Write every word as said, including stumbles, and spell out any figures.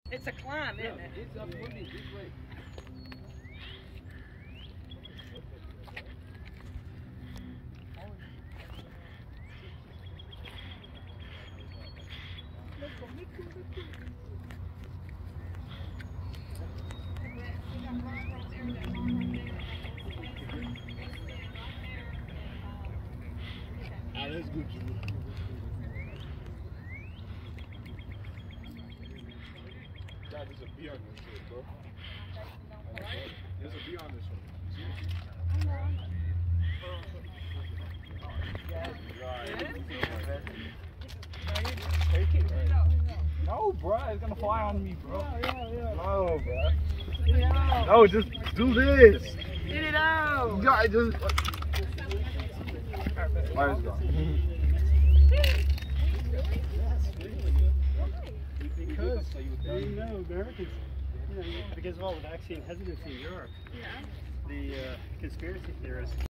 It's a climb, isn't it? It's up windy this way. Ah, that's good. God, there's a bee on this shit, bro. There's a bee on this one. Take it. No, bro, it's gonna fly on me, bro. Yeah, yeah, yeah. No, bro. Get it out. No, just do this. Get it out. You gotta just. Alright, let's go. Because you know, Americans, you know, because of all the vaccine hesitancy in Europe, yeah. the uh, conspiracy theorists